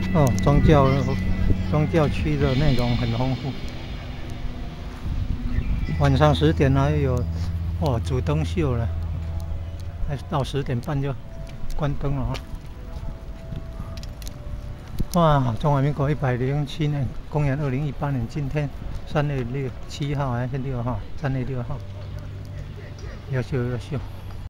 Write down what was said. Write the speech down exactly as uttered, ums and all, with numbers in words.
哦，宗教宗教区的内容很丰富。晚上十点还有哦主灯秀了，还到十点半就关灯了啊。哇，中华民国一百零七年，公元二零一八年，今天三月六七号还是六号？三月六号，优秀优秀。